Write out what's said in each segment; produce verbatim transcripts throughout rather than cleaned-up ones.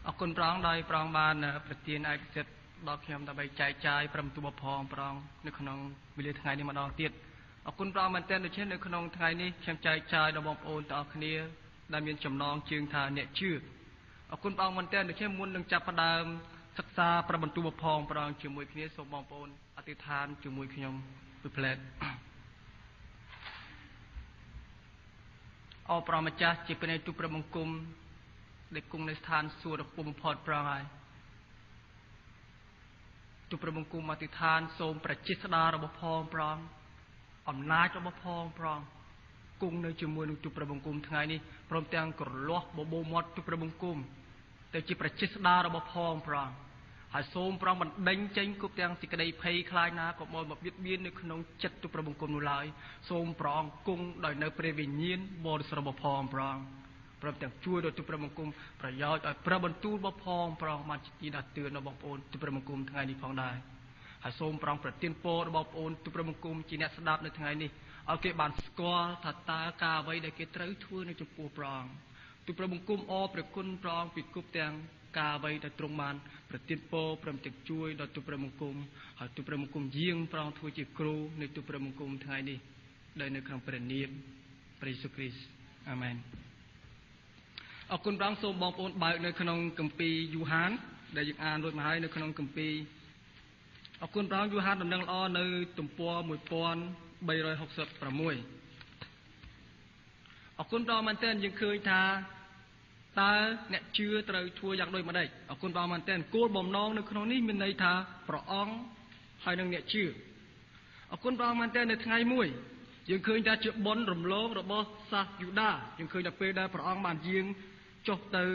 อคุณปรองได้ปรองบานประเทศไอเจ็ดดอกเขียมตะใบใจใจปรำตัวพองปรองในขนมวิเลทไงนี่มาดองเตียดอคุณปรองมันเต้นโดยเช่นในขนมไงนี่เขียมใจใจดอกบอมโอนต่อคณีได้มีจำลองจึงทาเนี่ยชื่ออคุณปรองมันเต้นโดยเช่นมุนดังจับประดามศึกษาประบรรตัวพองปรองจึงมวยคณีสมบอมโอนอธิษฐานจึงมวยขยมปุเพลตเอาปรองมาจัดจีเป็นในตุประมงกุมได้กุมในสถานสูดปุ่มพอดปรางไอตุประมงกุมอธิษฐานโสมประจิตดาระบพองปรองอำนาจระบพองปรองกุ้งในจมูกตุประมงกุมทั้งไงนี่พร้อมแต่งกรลวกบโบมดตุประมงกุมแต่จีประจิตดาระบพองปรองหายโสมปรองมันเด้งเจงกุบแต่งสิกระไดเพย์คลายนากับมอลแบบยึดเบี้ยนในขนมจัดตุประมงกุมนุลายโสมปรองกุ้งโดยในเปรวิญญาณบริสระบพองปรองพร้อมแต่งช่วยโดยตุประมงกุมประยชน์ประบรรทุบพองปรองมาจีนัดเตือนบองโอนตุประมงกุมทั้งไงนี่พองได้หายโสมปรองประเตียนโประบบโอนตุประมงกุมจีเนสดับในทั้งไงนี่เอาเก็บบานสกอร์ถัดตากาไว้ได้เก็บเตื้อทั่วในจุดปูปรองตุประมงกุมอประคุณปรองปิดกุบแตงกาไว้ได้ตรงมันประเตียนโปประมติช่วยโดยตุประมงกุมหายตุประมงกุมยิงปรองทั่วจีครูในตุประมงกุมทั้งไงนี่ได้ในครั้งประเนียมพระเยซูคริสต์อาเมนเอาคุณปรองโสมบองโอนใบในขนมกัมปียูฮานได้ยิงอ่านโดยมาให้ในขนมกัมปีเอาคุณปรองยูฮานดำเนินอ้อในตุ่มปัวมวยปอนใบรอยหกสิบประมวยเอาคุณปรองมันเต้นยังเคยทาตาเนี่ยเชื่อตรทัวอยากโดยมาได้เอาคุณปรองมันเต้นโกลบ่มน้องในขนมนี้มีในทาประอองให้นังเนี่ยเชื่อเอาคุณปรองมันเต้นในไงมวยยังเคยจะจุดบอลรำล้อระบบซาอยู่ได้ยังเคยจะไปได้ประอองบานยิงจบtừ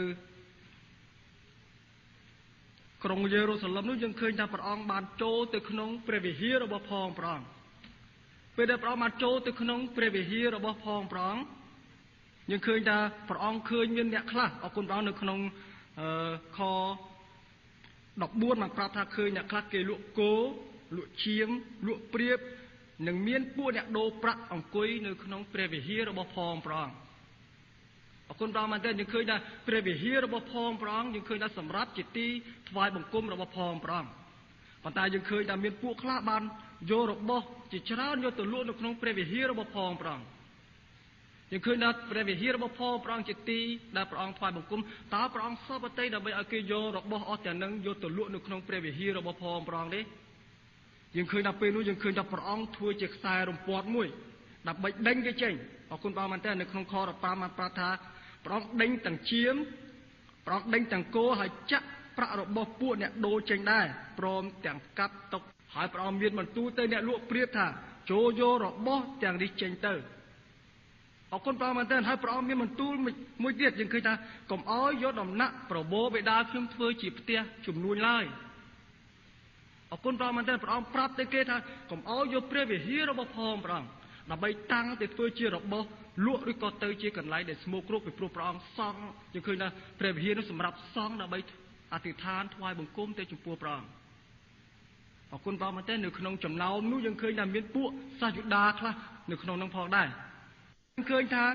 กรุงเยรูซาเล็มนู้นยังเคยจะประอองบานโจtừขนมเปรวิฮีระบบพองปรองไปได้ประอองบานโจtừขนมเปรวิฮีระบบพองปรองยังเคยจะประอองเคยมีเนี่ยคลาเอาคนปรองในขนมคอดอกบัวมันปราบทาเคยเนี่ยคลาเกลุโกลุเชียมลุเปรียบหนึ่งเมียนปูเนี่ยโดปรักองกุยในขนมเปรวิฮีระบบพองปรองคนปรองมันเต้นยังเคยได้เปรวิฮีระบบพองปรองยังเคยได้สำรับจิตตีถวายบังกุมระบบพองปรองปัตตายังเคยได้เมียนปูคลาบันโยระบบจิตชราโยตัวลุ่นในขนมเปรวิฮีระบบพองปรองยังเคยได้เปรวิฮีระบบพองปรองจิตตีได้ปรองถวายบังกุมตาปรองซาบเตยได้ไปอาเกโยระบบออแต่นังโยตัวลุ่นในขนมเปรวิฮีระบบพองปรองเด้ยังเคยได้เป็นนู้ยังเคยได้ปรองถวยจิตสายรมปอดมวยดับใบเด้งเจงเอาคนปรองมันเต้นในขนมคอระปามันปราธาปรองเด้งต่างเชียมปรองเด้งต่างโกหายจะประระบบปูเนี่ยโดเจงได้พร้อมแต่งกับตกหายปรองเวียนมันตู้เตยเนี่ยลวกเปรียบท่าโจโยระบบแต่งดิเจงเตอเอาคนปรองมันเต้นหายปรองเวียนมันตู้มวยเดียดยังเคยท่ากลมอ้อยยศดำนักประโบไปดาขึ้นเฟื่อจีบเตี้ยจุ่มนุยไล่เอาคนปรองมันเต้นปรองปรับเตเกท่ากลมอ้อยยศเปรียบเฮียระบบพองปรองดับใบตั้งแต่เฟื่อจีระบบลวกหรือก็เตยเจกันไหลเด็ดสโมกรุกไปปลุกปรองซองยังเคยนะเปรย์เฮียนสำหรับซองดับใบอธิษฐานถวายบังกุมเตยจุปัวปรองเอาคนปรองมาเต้นหนึ่งขนมจำเนานู้ยังเคยนำเมียนปุ๊ซาจุดาคละหนึ่งขนมน้องพองได้ยังเคยทา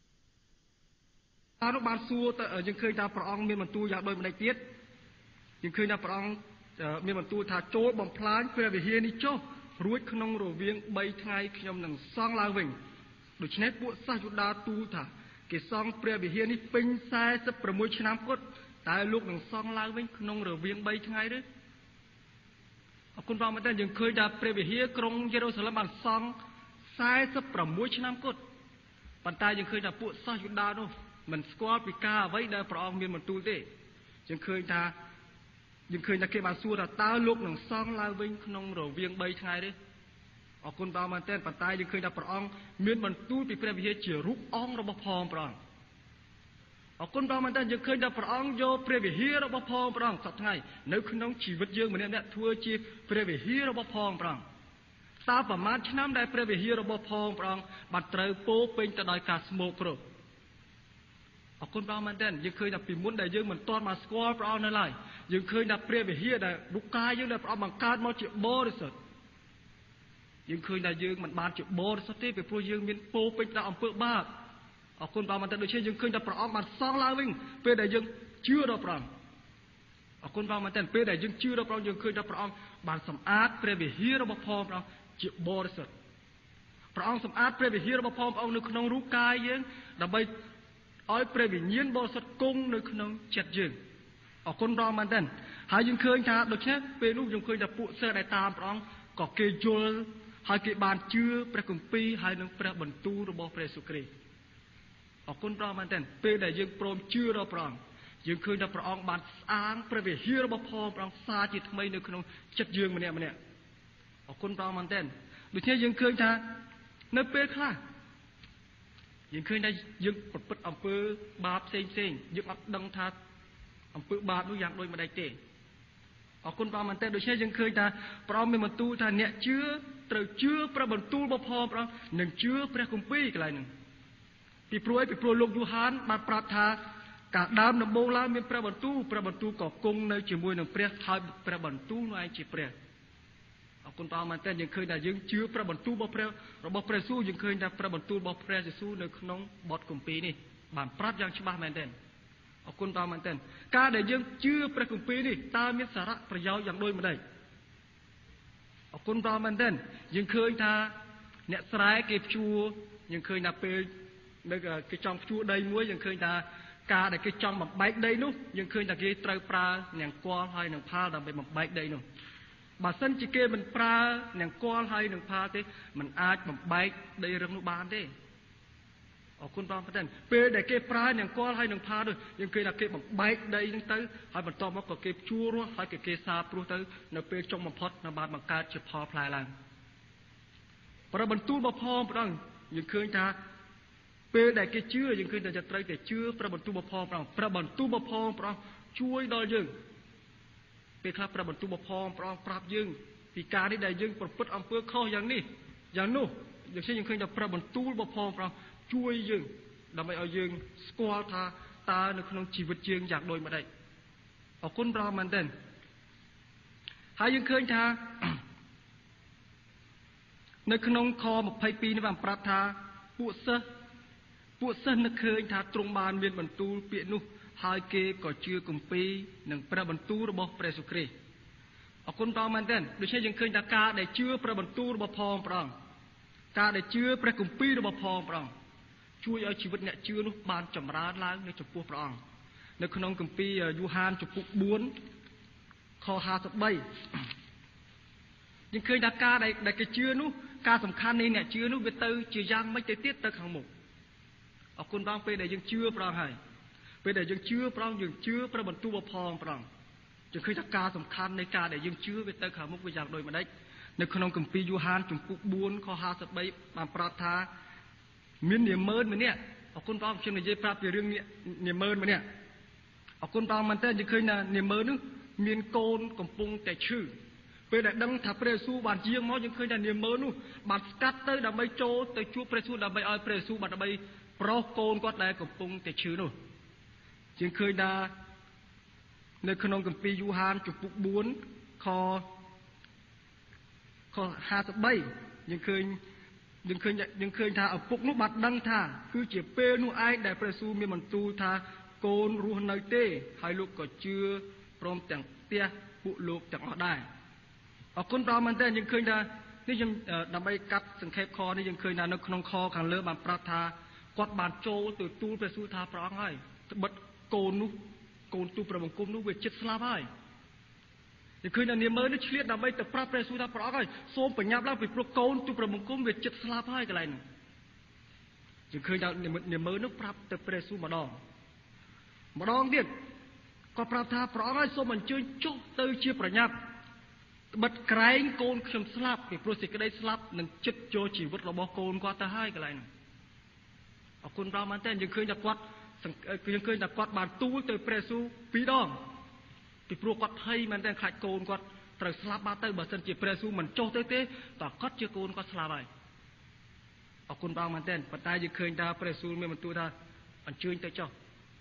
ตาลูกบาลซัวแต่ยังเคยทาปรองเมียนมันตูอยากโดยมันได้เตี้ยยังเคยทาปรองเมียนมันตูทาโจบ่มพลานเปรย์เฮียนี่โจ้รู้ขนมโรเวียงใบไทยขยมหนึ่งซองลาวิ่งโดยเฉพาะพวกซาจุดาตูท่าเกซองเปรียบเฮียนี่เป็นสายสับประมวยชนะพดแต่ลูกหนึ่งซองลาววิ่งขนมหรือเวียงใบทั้งไงด้วยคุณฟังมาแต่ยังเคยด่าเปรียบเฮียกรงเยรูซาเล็มบันซองสายสับประมวยชนะพดปัตตายังเคยด่าพวกซาจุดาโน่มันสกอตปิก้าไว้ได้ปรองเมียนมันตูเต้ยังเคยด่ายังเคยด่าเก็บบาสูด่าตาลูกหนึ่งซองลาววิ่งขนมหรือเวียงใบทั้งไงด้วยเอาคนตามันเต้นปัตตายังเคยดับปรองเมียนมันตู้ปีเปรย์เฮียเจียรุกอ่องระบบพองปรองเอาคนตามันเต้นยังเคยดับปรองโยเปรย์เฮียระบบพองปรองสัตว์ไงในขนมชีวิตเยอะเหมือนเนี่ยทัวร์จีเปรย์เฮียระบบพองปรองตาประมาณชนะได้เปรย์เฮียระบบพองปรองบัดเตยโป้เป็นจะได้การสโมกรุเอาคนตามันเต้นยังเคยดับปีมุนได้เยอะเหมือนตอนมาสกอร์ปรองนั่นแหละยังเคยดับเปรย์เฮียได้บุกกายยังได้ปรองบังการมาเจียบอริสุทธิ์ยังเคยได้ยืงมันบานจุดโบสถ์ที่ไปพูดยืงมีนโปเป็นดาวอำเภอบ้าเอาคนปามันแต่โดยเช่นยังเคยได้ปรองมันซองลาวิ่งเป็นได้ยืงเชื่อเราปรองអរគុណព្រះមែនទែនពេលដែលយើងជឿដល់ព្រះយើងឃើញថាព្រះអង្គបានសម្អាតព្រះវិហាររបស់ផងព្រះអង្គជាបរិសុទ្ធព្រះអង្គសម្អាតព្រះវិហាររបស់ផងព្រះអង្គនៅក្នុងរូបកាយយើងដើម្បីឲ្យព្រះវិញ្ញាណបរិសុទ្ធគង់នៅក្នុងចិត្តយើងអរគុណព្រះមែនទែនហើយយើងឃើញថាដូច្នេះពេលនោះយើងឃើញថាពួកសិស្សដែលតាមព្រះអង្គក៏គេយល់ហើយគេបានជឿព្រះគម្ពីរហើយនឹងព្រះបន្ទូលរបស់ព្រះយេស៊ូវគ្រីស្ទអរគុណព្រះមែនទែនពេលដែលយើងព្រមជឿដល់ព្រះអង្គយើងឃើញថាព្រះអង្គបានស្អាងព្រះវិហាររបស់ផងព្រះអង្គសាជាថ្មីនៅក្នុងចិត្តយើងម្នាក់ម្នាក់អរគុណព្រះមែនទែនដូច្នេះយើងឃើញថានៅពេលខ្លះយើងឃើញថាយើងប្រព្រឹត្តអំពើបាបផ្សេងផ្សេងយើងអត់ដឹងថាអំពើបាបនោះយ៉ាងដូចម្ដេចទេអរគុណព្រះមែនទែនដូច្នេះយើងឃើញថាព្រះអង្គមានបន្ទូលថាអ្នកជឿត្រូវជឿព្រះបន្ទូលរបស់ផងព្រះអង្គនិងជឿព្រះគម្ពីរកន្លែងហ្នឹងពីព្រោះឯពីព្រោះលោកយូហានបានប្រាប់ថាការដើមដំបូងឡើយមានព្រះបន្ទូលព្រះបន្ទូលក៏គង់នៅជាមួយនឹងព្រះហើយព្រះបន្ទូលនោះឯងជាព្រះអរគុណព្រះមែនទែនយើងឃើញថាយើងជឿព្រះបន្ទូលរបស់ព្រះរបស់ព្រះយេស៊ូវយើងឃើញថាព្រះបន្ទូលរបស់ព្រះយេស៊ូវនៅក្នុងបទគម្ពីរនេះបានប្រាប់យ៉ាងច្បាស់មែនទែនអរគុណព្រះមែនទែនការដែលយើងជឿព្រះគម្ពីរនេះតើមានសារៈប្រយោជន៍យ៉ាងដូចម្ដេចអរគុណព្រះមែនទែនយើងឃើញថាអ្នកស្រែគេភ្ជួរយើងឃើញថាពេលនៅគេចង់ភ្ជួរដីមួយយើងឃើញថាការដែលគេចង់បំបែកដីនោះយើងឃើញថាគេត្រូវប្រើនង្គ័លហើយនឹងផាលដើម្បីបំបែកដីនោះបើសិនជាគេមិនប្រើនង្គ័លហើយនឹងផាលទេมันអាចបំបែកដីរឹងនោះបានទេអរគុណព្រះមែនទែនពេលដែលគេប្រើនង្គ័លហើយនឹងផាលនោះយើងឃើញថាគេបំបែកដីហ្នឹងទៅហើយបន្ទាប់មកក៏គេភ្ជួររស់ហើយក៏គេសាព្រោះទៅនៅពេលចុងបំផុតនៅបានបង្កើតជាផលផ្លែឡើងព្រះបន្ទូលរបស់ផងព្រះអង្គយើងឃើញថាពេលដែលគេជឿយើងឃើញថាត្រូវតែជឿព្រះបន្ទូលរបស់ផងព្រះអង្គព្រះបន្ទូលរបស់ផងព្រះអង្គជួយដល់យើងពេលខ្លះព្រះបន្ទូលរបស់ផងព្រះអង្គប្រាប់យើងពីការនេះដែលយើងប្រព្រឹត្តអំពើខុសយ៉ាងនេះយ៉ាងនោះយើងឃើញយើងឃើញថាព្រះបន្ទូលរបស់ផងព្រះអង្គជួយយើងដើម្បីឲ្យយើងស្គាល់ថាតើនៅក្នុងជីវិតយើងយ៉ាងដូចម្ដេចអរគុណព្រះមែនទែនហើយយើងឃើញថានៅក្នុងខម្ភៃពីរនេះបានប្រាប់ថាពួកសិស្សពួកសិស្សនឹកឃើញថាទ្រង់បានមានបន្ទូលពាក្យនោះហើយគេក៏ជឿគម្ពីរនិងព្រះបន្ទូលរបស់ព្រះយេស៊ូវគ្រីស្ទអរគុណព្រះមែនទែនដូច្នេះយើងឃើញថាការដែលជឿព្រះបន្ទូលរបស់ផងព្រះអង្គការដែលជឿព្រះគម្ពីររបស់ផងព្រះអង្គជួយឲ្យជីវិតអ្នកជឿនោះបានចម្រើនឡើងនៅចំពោះព្រះអង្គនៅក្នុងគម្ពីរយូហានចំពុកបួនខហាសិបបីយើងឃើញថាការដែលគេជឿនោះការសំខាន់នៃអ្នកជឿនោះវាទៅជាយ៉ាងម៉េចទៅទៀតទៅខាងមុខអរគុណព្រះពេលដែលយើងជឿព្រះហើយពេលដែលយើងជឿព្រះយើងជឿព្រះបន្ទូលរបស់ផងព្រះយើងឃើញថាការសំខាន់នៃការដែលយើងជឿវាទៅខាងមុខវាយ៉ាងដូចម្ដេចនៅក្នុងគម្ពីរយូហានចំពុកបួនខហាសិបបីបានប្រាប់ថាមាននាម៉ឺនម្នាក់អរគុណព្រះខ្ញុំនិយាយប្រាប់ពីរឿងនាម៉ឺនម្នាក់អរគុណព្រះមែនតើយើងឃើញថានាម៉ឺននោះមានកូនកំពុងតែឈឺពេលដែលដឹងថាព្រះយេស៊ូវបានយាងមកយើងឃើញថានាម៉ឺននោះបានស្កាត់ទៅដើម្បីចូលទៅជួបព្រះយេស៊ូវដើម្បីឲ្យព្រះយេស៊ូវបានដើម្បីប្រោសកូនគាត់ដែលកំពុងតែឈឺនោះយើងឃើញថានៅក្នុងគម្ពីរយូហានចំពុកបួនខខហាសិបបីយើងឃើញយើងឃើញយើងឃើញថាឪពុកនោះបានដឹងថាគឺជាពេលនោះឯងដែលព្រះយេស៊ូវមានបន្ទូលថាកូនរស់នៅទេហើយលោកក៏ជឿព្រមទាំងផ្ទះពួកលោកទាំងអស់ដែរអរគុណព្រះមែនទែនយើងឃើញថានេះខ្ញុំដើម្បីកាត់សង្ខេបខនេះយើងឃើញថានៅក្នុងខខាងលើបានប្រាប់ថាគាត់បានចូលទៅទូលព្រះយេស៊ូវថាព្រះអង្គហើយត្បិតកូននោះកូនទូលព្រះបង្គំនោះវាជិតស្លាប់ហើយយើងឃើញថានាម៉ឺននេះឆ្លៀតដើម្បីទៅប្រាប់ព្រះយេស៊ូវថាព្រះអង្គហើយសូមប្រញាប់ឡើងពីព្រោះកូនទូលព្រះបង្គំវាជិតស្លាប់ហើយកន្លែងនោះយើងឃើញថានាម៉ឺននោះប្រាប់ទៅព្រះយេស៊ូវម្ដងម្ដងទៀតគាត់ប្រាប់ថាព្រះអង្គហើយសូមអញ្ជើញចុះទៅជាប្រញាប់ត្បិតក្រែងកូនខ្ញុំស្លាប់ពីព្រោះសេចក្តីស្លាប់នឹងជិតចូលជីវិតរបស់កូនគាត់ទៅហើយកន្លែងនោះអរគុណព្រះមែនទែនយើងឃើញថាគាត់យើងឃើញថាគាត់បានទូលទៅព្រះយេស៊ូវពីរដងពីព្រោះគាត់ភ័យមែនទែនខ្លាចកូនគាត់ត្រូវស្លាប់បាត់ទៅបើសិនជាព្រះយេស៊ូវមិនចុះទៅទេតើគាត់ជាកូនគាត់ស្លាប់ហើយអរគុណព្រះមែនទែនប៉ុន្តែយើងឃើញថាព្រះយេស៊ូវមានបន្ទូលថាអញ្ជើញទៅចុះ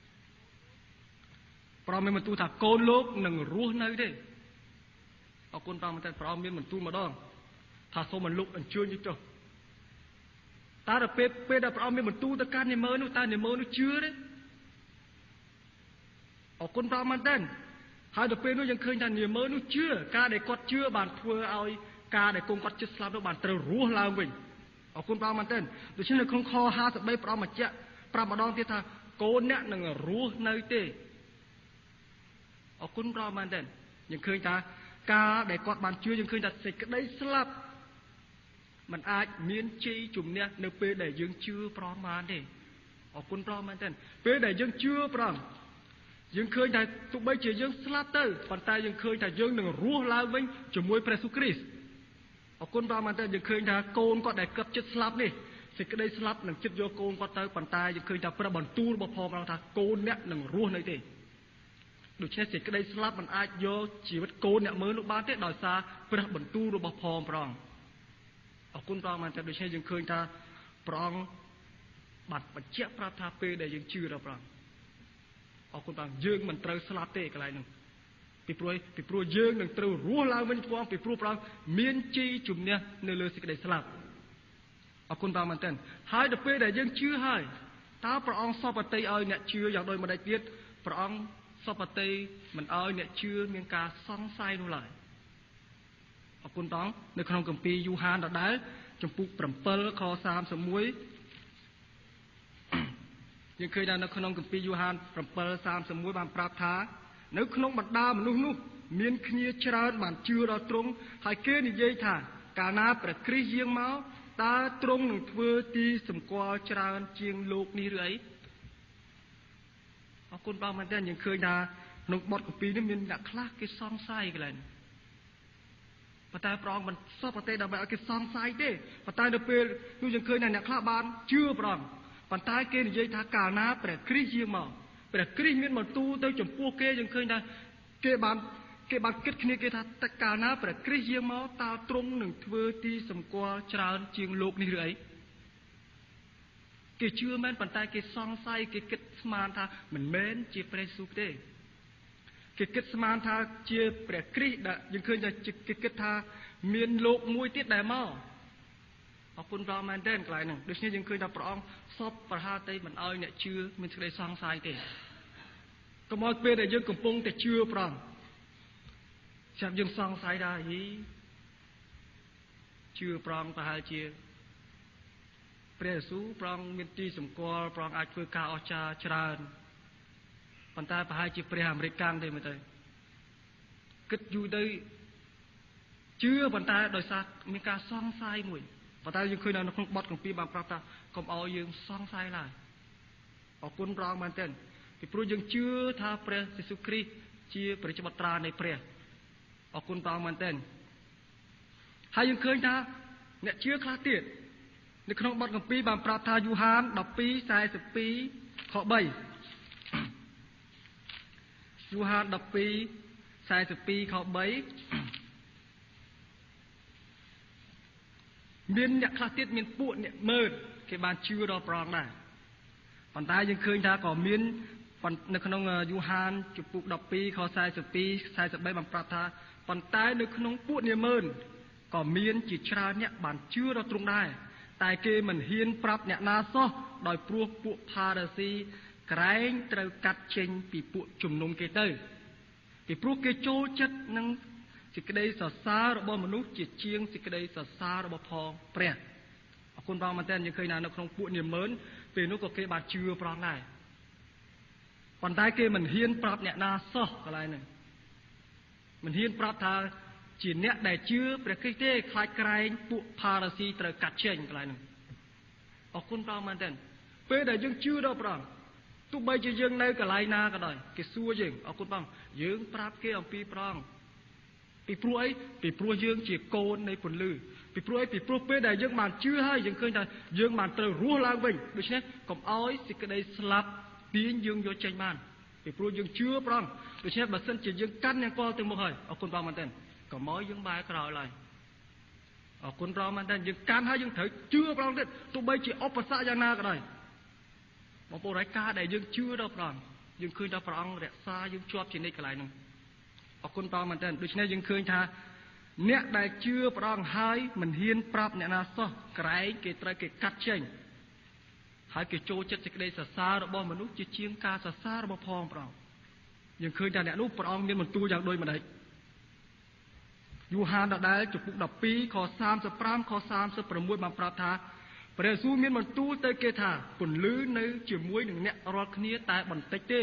ព្រះមានបន្ទូលថាកូនលោកនឹងរស់នៅទេអរគុណព្រះមែនទែនព្រះមានបន្ទូលម្ដងថាសូមឲ្យលោកអញ្ជើញទៅចុះតើដល់ពេលពេលដែលព្រះអង្គមានបន្ទូលទៅកាន់នាម៉ឺននោះតើនាម៉ឺននោះជឿទេអរគុណព្រះមែនទែនហើយដល់ពេលនោះយើងឃើញថានាមើលនោះជឿការដែលគាត់ជឿបានធ្វើឲ្យការដែលគង់គាត់ជិតស្លាប់នោះបានត្រូវរស់ឡើងវិញអរគុណព្រះអង្គមែនទែនដូច្នេះនៅក្នុងខห้าสิบสามព្រះអង្គបញ្ជាក់ប្រាប់ម្ដងទៀតថាកូនអ្នកនឹងរស់នៅទេអរគុណព្រះអង្គមែនទែនយើងឃើញថាការដែលគាត់បានជឿយើងឃើញថាសេចក្តីស្លាប់มันអាចមានជ័យជំនះនៅពេលដែលយើងជឿព្រះអង្គបានទេអរគុណព្រះអង្គមែនទែនពេលដែលយើងជឿព្រះអង្គយើងឃើញថាទោះបីជាយើងស្លាប់ទៅប៉ុន្តែយើងឃើញថាយើងនឹងរស់ឡើងវិញជាមួយព្រះយេស៊ូវគ្រីស្ទអរគុណព្រះមែនតើយើងឃើញថាកូនគាត់ដែលគាត់ចិត្តស្លាប់នេះសេចក្តីស្លាប់នឹងចិត្តយកកូនគាត់ទៅប៉ុន្តែយើងឃើញថាព្រះបន្ទូលរបស់ផងថាកូនអ្នកនឹងរស់នៅទេដូច្នេះសេចក្តីស្លាប់មិនអាចយកជីវិតកូនអ្នកមើលនោះបានទេដោយសារព្រះបន្ទូលរបស់ផងព្រះអង្គអរគុណព្រះមែនតើដូច្នេះយើងឃើញថាព្រះអង្គបានបញ្ជាក់ប្រាប់ថាពេលដែលយើងជឿដល់ព្រះអង្គអរគុណព្រះយើងមិនត្រូវស្លាប់ទេកន្លែងនោះពីព្រោះពីព្រោះយើងនឹងត្រូវរស់ឡើងវិញព្រះពីព្រោះព្រះមានជ័យជំនះនៅលើសេចក្តីស្លាប់អរគុណព្រះមែនទែនហើយដល់ពេលដែលយើងជឿហើយតើព្រះអង្គសពតិឲ្យអ្នកជឿយ៉ាងដូចម្ដេចទៀតព្រះអង្គសពតិមិនឲ្យអ្នកជឿមានការសង្ស័យនោះឡើយអរគុណព្រះនៅក្នុងគម្ពីរយូហានដដែលចំពុក7ខសាមសិបមួយយើងឃើញថានៅក្នុងគម្ពីរយូហាន7សាមសិបមួយបានប្រាប់ថានៅក្នុងបណ្ដាមនុស្សនោះមានគ្នាច្រើនបានជឿដល់ទ្រង់ហើយគេនិយាយថាកាលណាព្រះគ្រីស្ទយាងមកតើទ្រង់នឹងធ្វើទីសម្គាល់ច្រើនជាងលោកនេះឬអីអរគុណបងមែនទេយើងឃើញថាក្នុងបទគម្ពីរនេះមានអ្នកខ្លះគេសង្ស័យកន្លែងប៉ុន្តែព្រះអង្គមិនសពទេដើម្បីឲ្យគេសង្ស័យទេប៉ុន្តែនៅពេលនោះយើងឃើញថាអ្នកខ្លះបានជឿព្រះអង្គប៉ុន្តែគេនិយាយថាកាលណាព្រះគ្រីស្ទយាងមកព្រះគ្រីស្ទមានបន្ទូលទៅចំពោះគេយើងឃើញថាគេបានគេបានគិតគ្នាគេថាតែកាលណាព្រះគ្រីស្ទយាងមកតើទ្រង់នឹងធ្វើទីសម្គាល់ច្រើនជាងលោកនេះឬអីគេជឿមែនប៉ុន្តែគេសង្ស័យគេគិតស្មានថាមិនមែនជាព្រះយេស៊ូវទេគេគិតស្មានថាជាព្រះគ្រីស្ទដែលយើងឃើញថាគេគិតថាមានលោកមួយទៀតដែលមកអរគុណព្រះមែនទេកន្លែងហ្នឹងដូច្នេះយើងឃើញថាព្រះអង្គសពប្រហាតីមិនឲ្យអ្នកជឿមានសេចក្តីសង្ស័យទេកុំឲ្យពេលដែលយើងកំពុងតែជឿព្រះអង្គចាំយើងសង្ស័យដែរហីជឿព្រះអង្គប្រហែលជាព្រះយេស៊ូវព្រះអង្គមានទីសម្គាល់ព្រះអង្គអាចធ្វើការអស្ចារ្យច្រើនប៉ុន្តែប្រហែលជាព្រះអាមេរិកកាំងទេមើលទៅគិតយូរទៅជឿប៉ុន្តែដោយសារមានការសង្ស័យមួយប៉ុន្តែយើងឃើញនៅក្នុងបទគម្ពីរបានប្រាប់ថាកុំឲ្យយើងសង្ស័យឡើយអរគុណព្រះអង្គមែនទែនពីព្រោះយើងជឿថាព្រះយេស៊ូវគ្រីស្ទជាព្រះជាបុត្រានៃព្រះអរគុណព្រះអង្គមែនទែនហើយយើងឃើញថាអ្នកជឿខ្លះទៀតនៅក្នុងបទគម្ពីរបានប្រាប់ថាយូហានដប់ពីរខ្សែសិបពីរខបីយូហានដប់ពីរខ្សែសិបពីរខបីមានអ្នកខ្លះទៀតមានពួកអ្នកមើលគេបានជឿដល់ព្រះអង្គដែរប៉ុន្តែយើងឃើញថាក៏មាននៅក្នុងយូហានជំពូកដប់ពីរខខ្សែសិបពីរខ្សែសិបបីបានប្រាប់ថាប៉ុន្តែនៅក្នុងពួកអ្នកមើលក៏មានជាច្រើនអ្នកបានជឿដល់ទ្រង់ដែរតែគេមិនហ៊ានប្រាប់អ្នកណាសោះដោយព្រោះពួកផារ៉ាស៊ីក្រែងត្រូវកាត់ចេញពីពួកជំនុំគេទៅពីព្រោះគេចូលចិត្តនឹងសេចក្តីសរសើររបស់មនុស្សជាជាងសេចក្តីសរសើររបស់ផងព្រះអរគុណព្រះមែនទែនយើងឃើញថានៅក្នុងពួកនាម៉ឺនពេលនោះក៏គេបានជឿព្រះអង្គដែរប៉ុន្តែគេមិនហ៊ានប្រាប់អ្នកណាសោះកន្លែងហ្នឹងមិនហ៊ានប្រាប់ថាជាអ្នកដែលជឿព្រះគ្រីស្ទទេខ្លាចក្រែងពួកផារ៉ាស៊ីត្រូវកាត់ចេញកន្លែងហ្នឹងអរគុណព្រះមែនទែនពេលដែលយើងជឿដល់ព្រះអង្គទោះបីជាយើងនៅកន្លែងណាក៏ដោយគេសួរយើងអរគុណព្រះយើងប្រាប់គេអំពីព្រះអង្គពីព្រោះអីពីព្រោះយើងជាកូននៃពន្លឺពីព្រោះអីពីព្រោះពេលដែលយើងបានជឿហើយយើងឃើញថាយើងបានត្រូវរស់ឡើងវិញដូច្នេះកុំឲ្យសេចក្តីស្លាប់ទាញយើងយកចេញបានពីព្រោះយើងជឿព្រះអង្គដូច្នេះបើសិនជាយើងកាន់នង្គ័លទៅមុខហើយអរគុណព្រះមែនទែនកុំឲ្យយើងបែរក្រោយឡើយអរគុណព្រះមែនទែនយើងកាន់ហើយយើងត្រូវជឿព្រះអង្គទៀតទោះបីជាឧបសគ្គយ៉ាងណាក៏ដោយបងប្អូនហើយការដែលយើងជឿដល់ព្រះអង្គយើងឃើញថាព្រះអង្គរក្សាយើងជាប់ជានិច្ចកន្លែងនោះអរគុណព្រះមែនទែនដូច្នេះយើងឃើញថាអ្នកដែលជឿព្រះអង្គហើយមិនហ៊ានប្រាប់អ្នកណាសោះក្រែងគេត្រូវគេកាត់ចេញហើយគេចូលចិត្តសេចក្តីសរសើររបស់មនុស្សជាជាងការសរសើររបស់ផងព្រះអង្គយើងឃើញថាអ្នកនោះព្រះអង្គមានបន្ទូលយ៉ាងដូចម្ដេចយូហានដដែលចំពុកដប់ពីរខសាមសិបប្រាំខសាមសិបប្រាំមួយបានប្រាប់ថាព្រះយេស៊ូវមានបន្ទូលទៅគេថាពន្លឺនៅជាមួយនឹងអ្នករាល់គ្នាតែបន្តិចទេ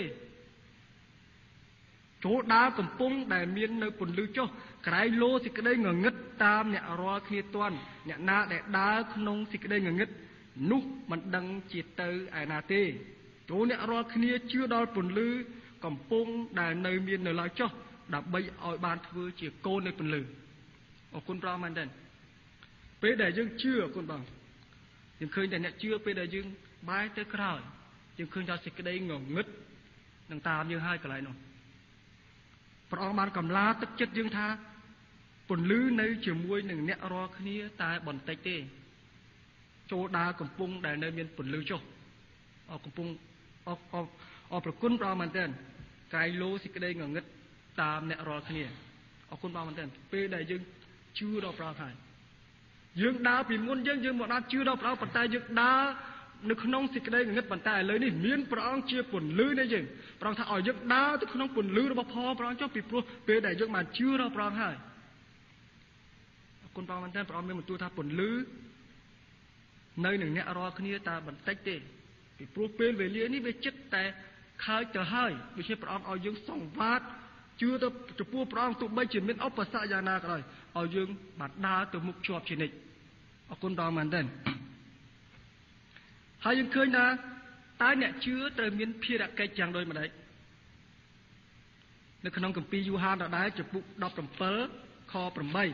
ចូលដើរកំពុងដែលមាននៅពន្លឺចុះក្រែងលោសេចក្តីងងឹតតាមអ្នករាល់គ្នាទាន់អ្នកណាដែលដើរក្នុងសេចក្តីងងឹតនោះមិនដឹងជាទៅឯណាទេចូលអ្នករាល់គ្នាជឿដល់ពន្លឺកំពុងដែលនៅមាននៅឡើយចុះដើម្បីឲ្យបានធ្វើជាកូននៃពន្លឺអរគុណព្រះមែនទេពេលដែលយើងជឿអរគុណបងយើងឃើញតែអ្នកជឿពេលដែលយើងបែរទៅក្រោយយើងឃើញថាសេចក្តីងងឹតនឹងតាមយើងហើយកន្លែងនោះព្រះអង្គបានកម្លាទឹកចិត្តយើងថាពន្លឺនៅជាមួយនឹងអ្នករាល់គ្នាតែបន្តិចទេចូលដើរកំពុងដែលនៅមានពន្លឺចុះអរកំពុងអរអរអរប្រគុណព្រះមែនទេក្រែងលោសេចក្តីងងឹតតាមអ្នករាល់គ្នាអរគុណព្រះមែនទេពេលដែលយើងជឿដល់ព្រះហើយយើងដើរពីមុនយើងយើងមកដល់ជឿដល់ព្រះប៉ុន្តែយើងដើរនៅក្នុងសេចក្តីងងឹតប៉ុន្តែឥឡូវនេះមានព្រះអង្គជាពន្លឺនៃយើងព្រះអង្គថាឲ្យយើងដើរទៅក្នុងពន្លឺរបស់ផងព្រះអង្គចុះពីព្រោះពេលដែលយើងបានជឿដល់ព្រះអង្គហើយអរគុណព្រះមែនទេព្រះអង្គមានបន្ទូលថាពន្លឺនៅនឹងអ្នករាល់គ្នាតែបន្តិចទេពីព្រោះពេលវេលានេះវាចិត្តតែខើចទៅហើយដូច្នេះព្រះអង្គឲ្យយើងសង្វាតជឿទៅចំពោះព្រះអង្គទោះបីជាមានឧបសគ្គយ៉ាងណាក៏ដោយឲ្យយើងបានដើរទៅមុខជាប់ជានិច្ចអរគុណព្រះមែនទេហើយយើងឃើញថាតើអ្នកជឿត្រូវមានភារកិច្ចយ៉ាងដូចម្ដេចនៅក្នុងគម្ពីរយូហានដដែលចំពុកដប់ប្រាំពីរខប្រាំបី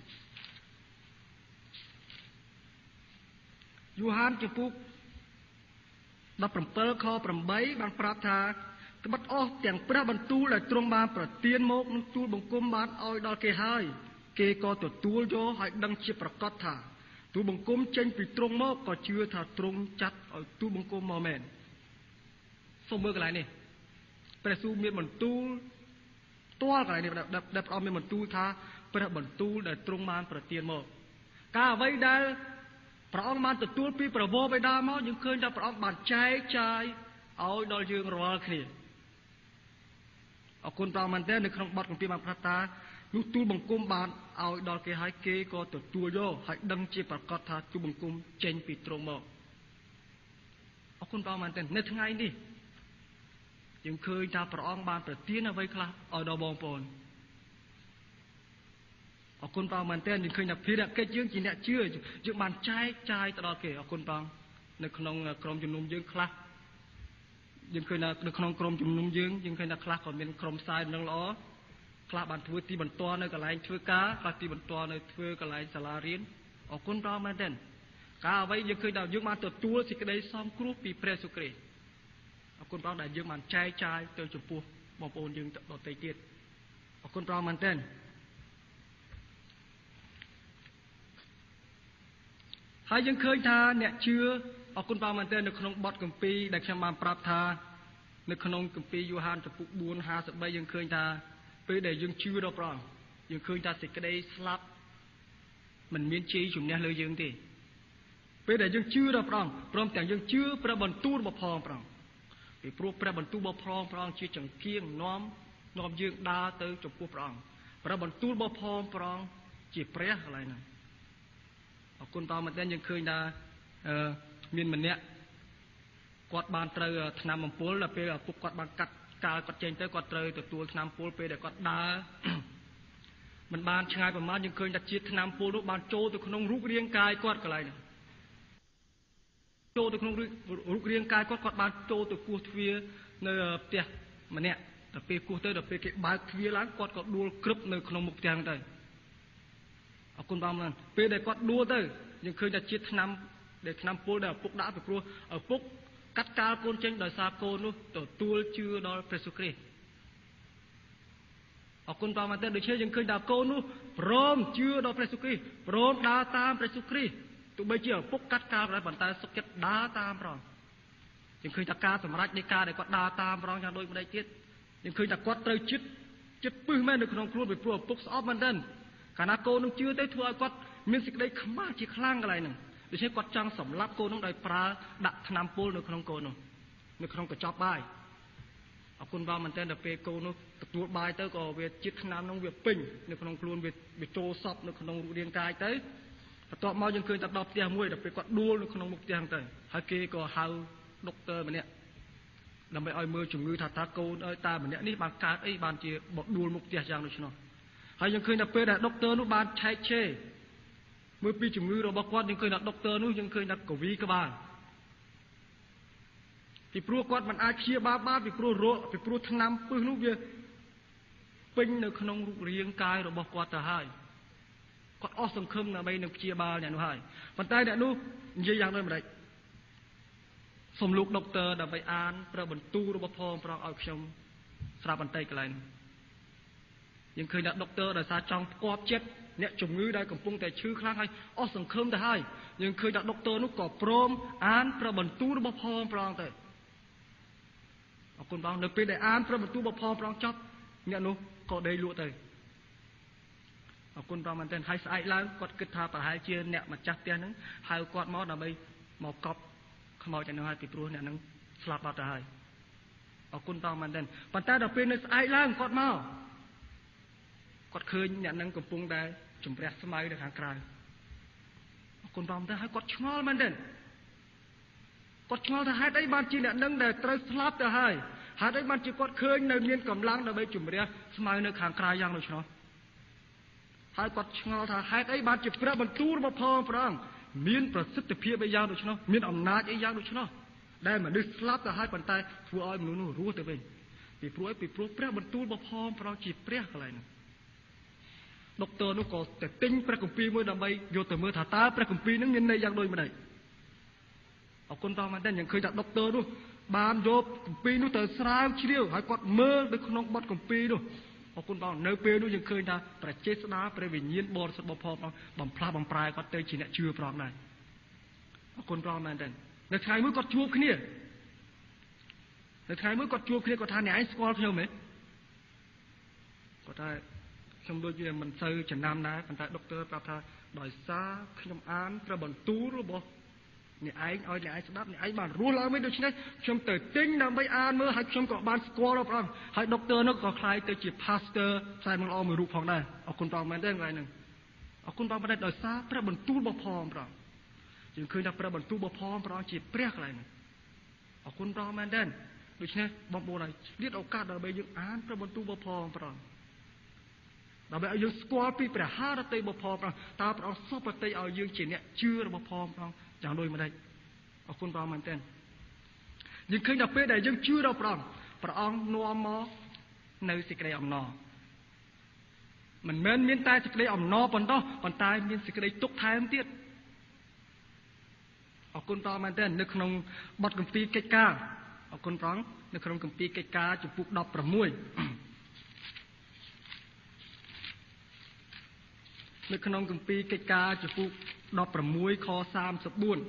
យូហានចំពុកដប់ប្រាំពីរខប្រាំបីបានប្រាប់ថាត្បិតអស់ទាំងព្រះបន្ទូលដែលទ្រង់បានប្រទានមកនឹងទូលបង្គំបានឲ្យដល់គេហើយគេក៏ទទួលយកហើយដឹងជាប្រកាសថាទូលបង្គំចេញពីទ្រង់មកក៏ជឿថាទ្រង់ចាត់ឲ្យទូលបង្គំមកមែនសូមមើលកន្លែងនេះព្រះស៊ូមានបន្ទូលផ្ទាល់កន្លែងនេះដែលព្រះអង្គមានបន្ទូលថាព្រះបន្ទូលដែលទ្រង់បានប្រទានមកការអ្វីដែលព្រះអង្គបានទទួលពីព្រះវរបិតាមកយើងឃើញថាព្រះអង្គបានចែកចាយឲ្យដល់យើងរាល់គ្នាអរគុណព្រះមែនទេនៅក្នុងបទគម្ពីរបានប្រាប់ថានោះទូលបង្គំបានឲ្យដល់គេហើយគេក៏ទទួលយកហើយដឹងជាប្រកាសថាទូលបង្គំចេញពីទ្រង់មកអរគុណព្រះមែនទេនៅថ្ងៃនេះយើងឃើញថាព្រះអង្គបានប្រទានអ្វីខ្លះឲ្យដល់បងប្អូនអរគុណព្រះមែនទេយើងឃើញថាភារកិច្ចយើងជាអ្នកជឿយើងបានចែកចាយទៅដល់គេអរគុណព្រះនៅក្នុងក្រុមជំនុំយើងខ្លះយើងឃើញថានៅក្នុងក្រុមជំនុំយើងយើងឃើញថាខ្លះក៏មានក្រុមផ្សាយនឹងល្អខ្លះបានធ្វើទីបន្ទាល់នៅកន្លែងធ្វើការខ្លះទីបន្ទាល់នៅធ្វើកន្លែងសាលារៀនអរគុណព្រះមែនទេការអ្វីយើងឃើញថាយើងបានទទួលសេចក្តីសមគ្រោះពីព្រះសុគ្រីស្ទអរគុណព្រះដែលយើងបានចែកចាយទៅចំពោះបងប្អូនយើងដទៃទៀតអរគុណព្រះមែនទេហើយយើងឃើញថាអ្នកជឿអរគុណព្រះមែនទេនៅក្នុងបទគម្ពីរដែលខ្ញុំបានប្រាប់ថានៅក្នុងគម្ពីរយូហានចំពុកបួនហាសិបបីយើងឃើញថាពេលដែលយើងជឿដល់ព្រះអង្គយើងឃើញថាសេចក្តីស្លាប់មិនមានជ័យជំនះលើយើងទេពេលដែលយើងជឿដល់ព្រះអង្គព្រមទាំងយើងជឿព្រះបន្ទូលរបស់ផងព្រះអង្គពីព្រោះព្រះបន្ទូលរបស់ផងព្រះអង្គជាចង្កៀងនាំនាំយើងដើរទៅចំពោះព្រះអង្គព្រះបន្ទូលរបស់ផងព្រះអង្គជាព្រះកន្លែងហ្នឹងអរគុណព្រះមែនទេយើងឃើញថាអឺមានម្នាក់គាត់បានត្រូវឆ្នាំអំពុលដល់ពេលឪពុកគាត់បានកាត់កាលគាត់ចេញទៅគាត់ត្រូវទទួលឆ្នាំពុលពេលដែលគាត់ដើរមិនបានឆ្ងាយប្រមាណយើងឃើញថាជាតិឆ្នាំពុលនោះបានចូលទៅក្នុងរូបរាងកាយគាត់កន្លែងហ្នឹងចូលទៅក្នុងរូបរាងកាយគាត់គាត់បានចូលទៅគោះទ្វារនៅផ្ទះម្នាក់ដល់ពេលគោះទៅដល់ពេលគេបើកទ្វារឡើងគាត់ក៏ដួលក្រឹបនៅក្នុងមុខផ្ទះហ្នឹងទៅអរគុណបងប្អូនពេលដែលគាត់ដួលទៅយើងឃើញថាជាតិឆ្នាំដែលឆ្នាំពុលដែលឪពុកដាក់ពីព្រោះឪពុកកាត់កាលកូនចេញដោយសារកូននោះទទួលជឿដល់ព្រះសុគ្រីស្ទអរគុណព្រះមែនទេដូច្នេះយើងឃើញថាកូននោះព្រមជឿដល់ព្រះសុគ្រីស្ទព្រមដើរតាមព្រះសុគ្រីស្ទទោះបីជាឪពុកកាត់កាលក៏ដោយប៉ុន្តែសុខចិត្តដើរតាមព្រះយើងឃើញថាការសម្រេចនៃការដែលគាត់ដើរតាមព្រះយ៉ាងដូចម្ដេចទៀតយើងឃើញថាគាត់ត្រូវចិត្តចិត្តពឹសមែននៅក្នុងខ្លួនពីព្រោះឪពុកស្អប់មែនទេកាលណាកូននឹងជឿទៅធ្វើឲ្យគាត់មានសេចក្តីខ្មាស់ជាខ្លាំងកន្លែងហ្នឹងដូច្នេះគាត់ចង់សម្លាប់កូននោះដោយប្រើដាក់ថ្នាំពុលនៅក្នុងកូននោះនៅក្នុងកញ្ចប់បាយអអរគុណបងមែនតើដល់ពេលកូននោះទទួលបាយទៅក៏វាជាតិថ្នាំនោះវាពេញនៅក្នុងខ្លួនវាវាចូលសពនៅក្នុងរូបរាងកាយទៅបន្ទាប់មកយើងឃើញតែដល់ផ្ទះមួយដល់ពេលគាត់ដួលនៅក្នុងមុខផ្ទះហ្នឹងទៅហើយគេក៏ហៅដុកទ័រម្នាក់ដើម្បីឲ្យមើលជំងឺថាតើកូនអើយតើម្នាក់នេះបានកើតអីបានជាបដួលមុខផ្ទះយ៉ាងដូច្នោះហើយយើងឃើញដល់ពេលដែលដុកទ័រនោះបានឆែកឆេរមើលពីជំងឺរបស់គាត់យើងឃើញថាដុកទ័រនោះយើងឃើញថាកវីក្បាលពីព្រោះគាត់មិនអាចព្យាបាលបានពីព្រោះរោគពីព្រោះថ្នាំពឹសនោះវាពេញនៅក្នុងរូបរាងកាយរបស់គាត់ទៅហើយគាត់អស់សង្ឃឹមដើម្បីនឹងព្យាបាលអ្នកនោះហើយប៉ុន្តែអ្នកនោះនិយាយយ៉ាងដូចម្ដេចសូមលោកដុកទ័រដើម្បីអានព្រះបន្ទូលរបស់ផងព្រះអង្គឲ្យខ្ញុំស្រាប់បន្តិចកន្លែងយើងឃើញថាដុកទ័រដោយសារចង់ផ្គាប់ចិត្តអ្នកជំងឺដែលកំពុងតែឈឺខ្លាំងហើយអស់សង្ឃឹមទៅហើយយើងឃើញថាដុកទ័រនោះក៏ព្រមអានព្រះបន្ទូលរបស់ផងព្រះអង្គទៅអរគុណបងនៅពេលដែលអានព្រះបន្ទូលរបស់ផងព្រះអង្គចប់អ្នកនោះក៏ដេកលក់ទៅអរគុណព្រះមែនទែនហើយស្អែកឡើងគាត់គិតថាប្រហែលជាអ្នកម្ចាស់ផ្ទះហ្នឹងហៅគាត់មកដើម្បីមកកប់ខ្មោចទាំងនោះហើយពីព្រោះអ្នកហ្នឹងស្លាប់បាត់ទៅហើយអរគុណព្រះមែនទែនប៉ុន្តែដល់ពេលនៅស្អែកឡើងគាត់មកគាត់ឃើញអ្នកហ្នឹងកំពុងតែជំរះស្មៅនៅខាងក្រៅអរគុណព្រះមែនទែនហើយគាត់ឆ្ងល់មែនទែនគាត់ឆ្ងល់ថាហេតុអីបានជាអ្នកហ្នឹងដែលត្រូវស្លាប់ទៅហើយហេតុអីបានជាគាត់ឃើញនៅមានកម្លាំងដើម្បីជំរះស្មៅនៅខាងក្រៅយ៉ាងដូច្នោះហើយគាត់ឆ្ងល់ថាហេតុអីបានជាព្រះបន្ទូលរបស់ផងព្រះអង្គមានប្រសិទ្ធភាពអីយ៉ាងដូច្នោះមានអំណាចអីយ៉ាងដូច្នោះដែលមនុស្សស្លាប់ទៅហើយប៉ុន្តែធ្វើឲ្យមនុស្សនោះរស់ទៅវិញពីព្រោះពីព្រោះព្រះបន្ទូលរបស់ផងព្រះអង្គជាព្រះកន្លែងនោះដុកទ័រនោះក៏ទៅទិញព្រះគម្ពីរមួយដើម្បីយកទៅមើលថាតើព្រះគម្ពីរនឹងមានន័យយ៉ាងដូចម្ដេចអរគុណព្រះមែនទែនយើងឃើញថាដុកទ័រនោះបានយកគម្ពីរនោះទៅស្រាវជ្រាវហើយគាត់មើលនៅក្នុងបទគម្ពីរនោះអរគុណព្រះនៅពេលនោះយើងឃើញថាព្រះចេស្តាព្រះវិញ្ញាណបរិសុទ្ធរបស់ផងបំផ្លាស់បំប្រែគាត់ទៅជាអ្នកជឿព្រះដែរអរគុណព្រះមែនទែននៅថ្ងៃមួយគាត់ជួបគ្នានៅថ្ងៃមួយគាត់ជួបគ្នាគាត់ថាអ្នកឯងស្គាល់ខ្ញុំទេគាត់ថាខ្ញុំដូចជាមិនសូវចំណាំដែរប៉ុន្តែដុកទ័រប្រាប់ថាដោយសារខ្ញុំអានព្រះបន្ទូលរបស់អ្នកឯងឲ្យអ្នកឯងស្ដាប់អ្នកឯងបានរស់ឡើងវិញដូច្នេះខ្ញុំទៅទិញដើម្បីអានមើលហើយខ្ញុំក៏បានស្គាល់ព្រះអង្គហើយដុកទ័រនោះក៏ខ្លាយទៅជា pastor ផ្សាយមិនល្អមួយរូបផងដែរអរគុណព្រះមែនទេថ្ងៃហ្នឹងអរគុណព្រះមែនទេដោយសារព្រះបន្ទូលរបស់ផងព្រះយើងឃើញថាព្រះបន្ទូលរបស់ផងព្រះជាព្រះកន្លែងហ្នឹងអរគុណព្រះមែនទេដូច្នេះបងប្អូនឲ្យឆ្លៀតឱកាសដើម្បីយើងអានព្រះបន្ទូលរបស់ផងព្រះដើម្បីឲ្យយើងស្គាល់ពីព្រះハរតីរបស់ផងព្រះតើព្រះអង្គសុបតីឲ្យយើងជាអ្នកជឿរបស់ផងព្រះយ៉ាងដូចម្ដេចអរគុណព្រះមែនទែនយើងឃើញដល់ពេលដែលយើងជឿដល់ព្រះអង្គព្រះអង្គនាំមកនៅសេចក្តីអំណរមិនមែនមានតែសេចក្តីអំណរប៉ុណ្ណោះប៉ុន្តែមានសេចក្តីទុក្ខថែមទៀតអរគុណព្រះមែនទែននៅក្នុងបទគម្ពីរកិច្ចការអរគុណព្រះនៅក្នុងគម្ពីរកិច្ចការជំពូកដប់ប្រាំមួយនៅក្នុងគម្ពីរកិច្ចការជំពូកដប់ប្រាំមួយខសាមសិបបួន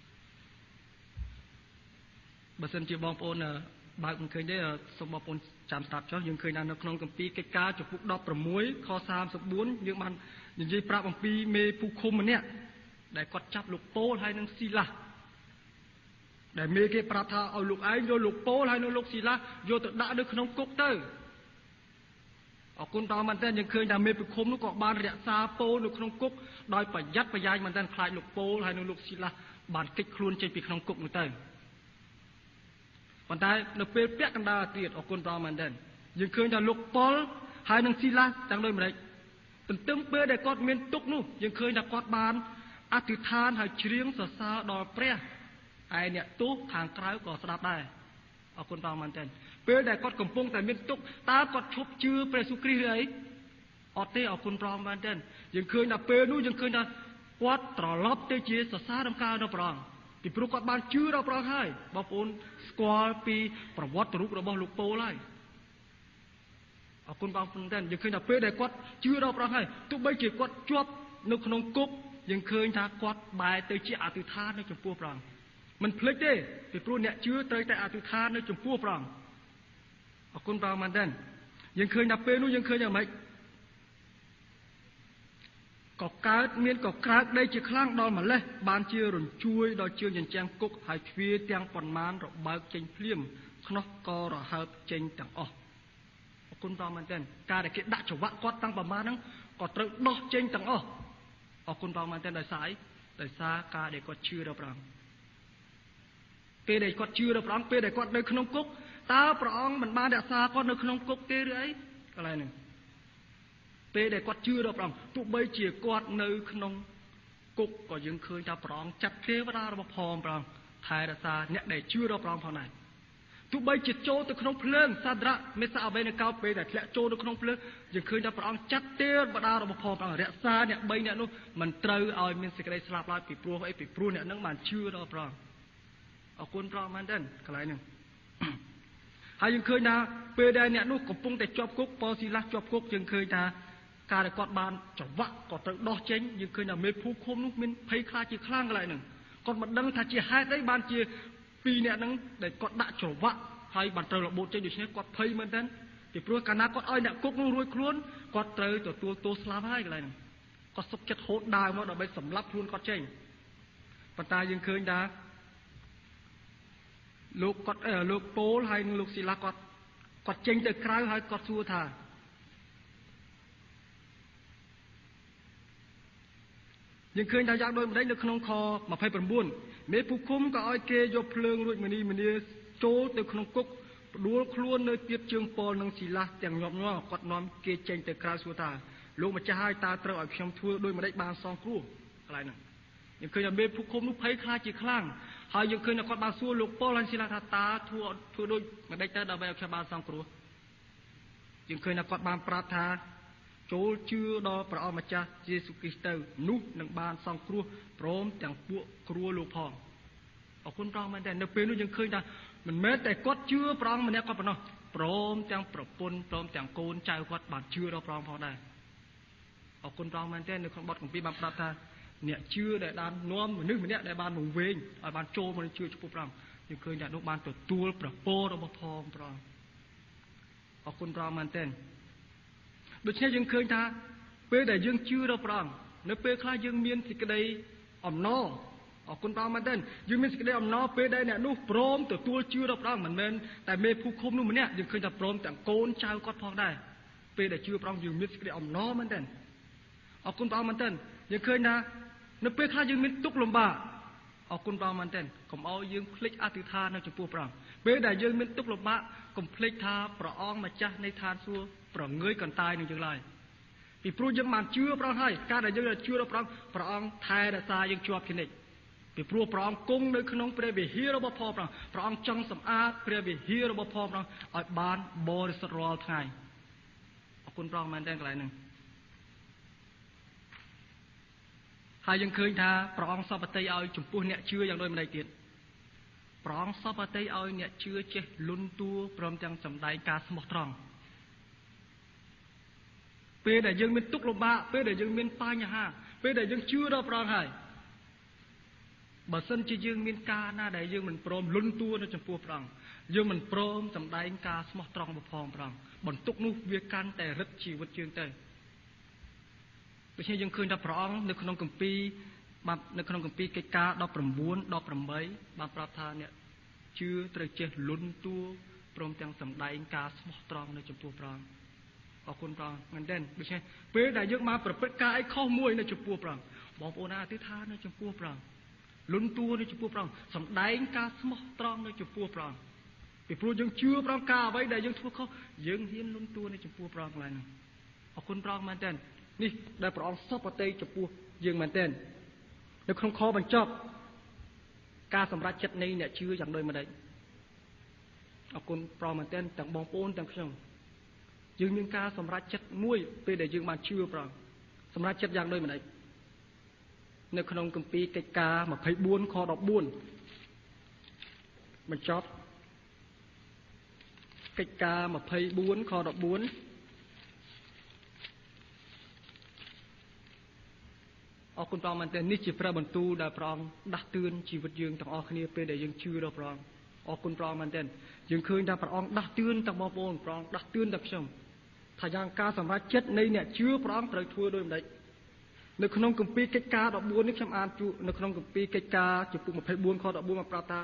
បើសិនជាបងប្អូនបើកមិនឃើញទេសូមបងប្អូនចាំស្ដាប់ចុះយើងឃើញថានៅក្នុងគម្ពីរកិច្ចការជំពូកដប់ប្រាំមួយខសាមសិបបួនយើងបាននិយាយប្រាប់អំពីមេភូឃុំម្នាក់ដែលគាត់ចាប់លោកប៉ូលហើយនិងស៊ីឡាសដែលមេគេប្រាប់ថាឲ្យលោកឯងយកលោកប៉ូលហើយនិងលោកស៊ីឡាសយកទៅដាក់នៅក្នុងគុកទៅអរគុណដល់មែនតើយើងឃើញថាមេភូឃុំនោះក៏បានរក្សាប៉ូលនៅក្នុងគុកដោយប្រយ័ត្នប្រយែងមែនតើខ្លាចលោកប៉ូលហើយនិងលោកស៊ីឡាសបានគេចខ្លួនចេញពីក្នុងគុកនោះទៅប៉ុន្តែនៅពេលពាក់កណ្ដាលទៀតអរគុណដល់មែនតើយើងឃើញថាលោកប៉ូលហើយនិងស៊ីឡាសទាំងដូចម្ដេចទន្ទឹមពេលដែលគាត់មានទុក្ខនោះយើងឃើញថាគាត់បានអធិដ្ឋានហើយច្រៀងសរសើរដល់ព្រះឯអ្នកទោសខាងក្រៅក៏ស្ដាប់ដែរអរគុណព្រះមែនទែនពេលដែលគាត់កំពុងតែមានទុក្ខតើគាត់ឈប់ជឿព្រះយេស៊ូវគ្រីស្ទឬអីអត់ទេអរគុណព្រះមែនទែនយើងឃើញថាពេលនោះយើងឃើញថាគាត់ត្រឡប់ទៅជាសរសើរដំណើរដល់ព្រះអង្គពីព្រោះគាត់បានជឿដល់ព្រះអង្គហើយបងប្អូនស្គាល់ពីប្រវត្តិរូបរបស់លោកប៉ូលហើយអរគុណបងប្អូនដែរយើងឃើញថាពេលដែលគាត់ជឿដល់ព្រះអង្គហើយទោះបីជាគាត់ជាប់នៅក្នុងគុកយើងឃើញថាគាត់បែរទៅជាអធិដ្ឋាននៅចំពោះព្រះអង្គមិនភ្លេចទេពីព្រោះអ្នកជឿត្រូវតែអធិដ្ឋាននៅចំពោះព្រះអង្គអរគុណព្រះមែនទែនយើងឃើញថាពេលនោះយើងឃើញយ៉ាងម៉េចក៏កើតមានកក្រើកដីជាខ្លាំងដល់ម្លេះបានជារញ្ជួយដល់ជើងជញ្ជាំងគុកហើយទ្វារទាំងប៉ុន្មានរបើកចេញភ្លាមខ្នោះក៏រហើបចេញទាំងអស់អរគុណព្រះមែនទែនការដែលគេដាក់ច្រវាក់គាត់តាំងប្រមាណហ្នឹងក៏ត្រូវដោះចេញទាំងអស់អរគុណព្រះមែនទែនដោយសារអីដោយសារការដែលគាត់ជឿដល់ព្រះអង្គពេលដែលគាត់ជឿដល់ព្រះអង្គពេលដែលគាត់នៅក្នុងគុកតើព្រះអង្គមិនបានរក្សាគាត់នៅក្នុងគុកទេឬអីកន្លែងហ្នឹងពេលដែលគាត់ជឿដល់ព្រះអង្គទោះបីជាគាត់នៅក្នុងគុកក៏យើងឃើញថាព្រះអង្គចាត់ទេវតារបស់ផងព្រះអង្គថែរក្សាអ្នកដែលជឿដល់ព្រះអង្គផងដែរទោះបីជាចូលទៅក្នុងភ្លើងសាദ്រៈមេសាអបេនេកោពេលដែលធ្លាក់ចូលទៅក្នុងភ្លើងយើងឃើញថាព្រះអង្គចាត់ទេវតារបស់ផងព្រះអង្គរក្សាអ្នកបីអ្នកនោះមិនត្រូវឲ្យមានសេចក្តីស្លាប់ឡើយពីព្រោះអីពីព្រោះអ្នកនឹងបានជឿដល់ព្រះអង្គអរគុណព្រះមែនទេកន្លែងហ្នឹងហើយយើងឃើញថាពេលដែលអ្នកនោះកំពុងតែជាប់គុកប៉ូស៊ីឡាសជាប់គុកយើងឃើញថាការដែលគាត់បានច្រវាក់ក៏ត្រូវដោះចេញយើងឃើញថាមេភូមិឃុំនោះមានភ័យខ្លាចជាខ្លាំងកន្លែងហ្នឹងគាត់មិនដឹងថាជាហេតុអីបានជាពីរអ្នកហ្នឹងដែលគាត់ដាក់ច្រវាក់ហើយបានត្រូវរបូតចេញដូច្នេះគាត់ភ័យមែនទែនពីព្រោះកាលណាគាត់ឲ្យអ្នកគុកនោះរួចខ្លួនគាត់ត្រូវទទួលទោសស្លាប់ហើយកន្លែងហ្នឹងគាត់សុខចិត្តហូតដាវមកដើម្បីសម្លាប់ខ្លួនគាត់ចេញប៉ុន្តែយើងឃើញថាលោកគាត់លោកប៉ូលហើយនិងលោកស៊ីឡាគាត់គាត់ចេញទៅក្រៅហើយគាត់សួរថាយើងឃើញថាយ៉ាងដូចម្ដេចនៅក្នុងខម្ភៃប្រាំបួនមេភូមិឃុំក៏ឲ្យគេយកភ្លើងរួចមនីមនីចូលទៅក្នុងគុកផ្ដួលខ្លួននៅទៀតជើងប៉ូលនិងស៊ីឡាទាំងញាប់ញ័រគាត់នាំគេចេញទៅក្រៅសួរថាលោកម្ចាស់ហើយតើត្រូវឲ្យខ្ញុំធ្វើដូចម្ដេចបានសងគ្រោះកន្លែងហ្នឹងយើងឃើញថាមេភូមិឃុំនោះភ័យខ្លាចជាខ្លាំងហើយយើងឃើញថាគាត់បានសួរលោកប៉ូលហើយស៊ីឡាថាតើធ្វើធ្វើដូចម្ដេចទៅដើម្បីឲ្យខ្ញុំបានសងគ្រោះយើងឃើញថាគាត់បានប្រាប់ថាចូលជឿដល់ព្រះអង្គម្ចាស់យេស៊ូវគ្រីស្ទទៅនោះនឹងបានសង្គ្រោះព្រមទាំងពួកគ្រួលោកផងអរគុណព្រះមែនតែនៅពេលនោះយើងឃើញថាមិនមែនតែគាត់ជឿព្រះអង្គម្នាក់គាត់ប៉ុណ្ណោះព្រមទាំងប្រពន្ធព្រមទាំងកូនចៅគាត់បានជឿដល់ព្រះអង្គផងដែរអរគុណព្រះមែនតែនៅក្នុងបទគម្ពីរបានប្រាប់ថាអ្នកជឿដែលបាននាំមនុស្សម្នាក់ដែលបានវង្វេងឲ្យបានចូលមកជឿចំពោះព្រះអង្គយើងឃើញថានោះបានទទួលព្រះពររបស់ផងព្រះអង្គអរគុណព្រះមែនតែដូច្នេះយើងឃើញថាពេលដែលយើងជឿដល់ព្រះអង្គនៅពេលខ្លះយើងមានសេចក្តីអំណរអរគុណព្រះមែនទេយើងមានសេចក្តីអំណរពេលដែលអ្នកនោះព្រមទទួលជឿដល់ព្រះអង្គមិនមែនតែមេភូមិឃុំនោះម្នាក់យើងឃើញថាព្រមទាំងកូនចៅគាត់ផងដែរពេលដែលជឿព្រះអង្គយើងមានសេចក្តីអំណរមែនទេអរគុណព្រះមែនទេយើងឃើញថានៅពេលខ្លះយើងមានទុក្ខលំបាកអរគុណព្រះមែនទេកុំឲ្យយើងភ្លេចអធិដ្ឋាននៅចំពោះព្រះអង្គពេលដែលយើងមានទុក្ខលំបាកកុំភ្លេចថាព្រះអង្គម្ចាស់នៃឋានសួគ៌ប្រងើយកន្តើយនឹងយើងឡើយពីព្រោះយើងបានជឿព្រះអង្គហើយការដែលយើងជឿដល់ព្រះអង្គព្រះអង្គថែរក្សាយើងជាប់ជានិច្ចពីព្រោះព្រះអង្គគង់នៅក្នុងព្រះវិហាររបស់ផងព្រះអង្គព្រះអង្គចង់សម្អាតព្រះវិហាររបស់ផងព្រះអង្គឲ្យបានបរិសុទ្ធរាល់ថ្ងៃអរគុណព្រះអង្គមែនទេកន្លែងហ្នឹងហើយយើងឃើញថាព្រះអង្គសពតិឲ្យចំពោះអ្នកជឿយ៉ាងដូចម្ដេចទៀតព្រះអង្គសពតិឲ្យអ្នកជឿចេះលន់តួព្រមទាំងសម្ដែងការស្មោះត្រង់ពេលដែលយើងមានទុក្ខលំបាកពេលដែលយើងមានបញ្ហាពេលដែលយើងជឿដល់ព្រះអង្គហើយបើសិនជាយើងមានការណាដែលយើងមិនព្រមលន់តួនៅចំពោះព្រះអង្គយើងមិនព្រមសម្ដែងការស្មោះត្រង់របស់ព្រះអង្គបន្ទុកនោះវាកាន់តែរឹតជីវិតយើងទៅដូច្នេះយើងឃើញថាព្រះអង្គនៅក្នុងគម្ពីរបាទនៅក្នុងគម្ពីរកិច្ចការដប់ប្រាំបួន ដប់ប្រាំបីបានប្រាប់ថាអ្នកជឿត្រូវចេះលន់តួព្រមទាំងសម្ដែងការស្មោះត្រង់នៅចំពោះព្រះអង្គអរគុណព្រះអង្គមែនទេដូច្នេះពេលដែលយើងបានប្រព្រឹត្តការអីខុសមួយនៅចំពោះព្រះអង្គបងប្អូនអធិដ្ឋាននៅចំពោះព្រះអង្គលន់តួនៅចំពោះព្រះអង្គសម្ដែងការស្មោះត្រង់នៅចំពោះព្រះអង្គពីព្រោះយើងជឿព្រះអង្គការអ្វីដែលយើងធ្វើខុសយើងហ៊ានលន់តួនៅចំពោះព្រះអង្គឡើយហ្នឹងអរគុណព្រះអង្គមែនទេនេះដែលព្រះអង្គសពតិចំពោះយើងមែនទេនៅក្នុងខបញ្ចប់ការសម្រេចចិត្តនៃអ្នកជឿយ៉ាងដូចម្ដេចអរគុណព្រះមែនទេទាំងបងប្អូនទាំងខ្ញុំយើងមានការសម្រេចចិត្តមួយពេលដែលយើងបានជឿព្រះអង្គសម្រេចចិត្តយ៉ាងដូចម្ដេចនៅក្នុងគម្ពីរកិច្ចការម្ភៃបួនខដប់បួនបញ្ចប់កិច្ចការម្ភៃបួនខដប់បួនអរគុណព្រះមែនទែននេះជាព្រះបន្ទូលដែលព្រះអង្គដាស់តឿនជីវិតយើងទាំងអស់គ្នាពេលដែលយើងជឿដល់ព្រះអង្គអរគុណព្រះមែនទែនយើងឃើញថាព្រះអង្គដាស់តឿនទាំងបងប្អូនព្រះអង្គដាស់តឿនទាំងខ្ញុំថាយ៉ាងការសម្រេចចិត្តនៃអ្នកជឿព្រះអង្គត្រូវធ្វើដូចម្ដេចនៅក្នុងគម្ពីរកិច្ចការដប់បួននេះខ្ញុំអានជួនៅក្នុងគម្ពីរកិច្ចការចំពុកម្ភៃបួនខដប់បួនមកប្រាប់ថា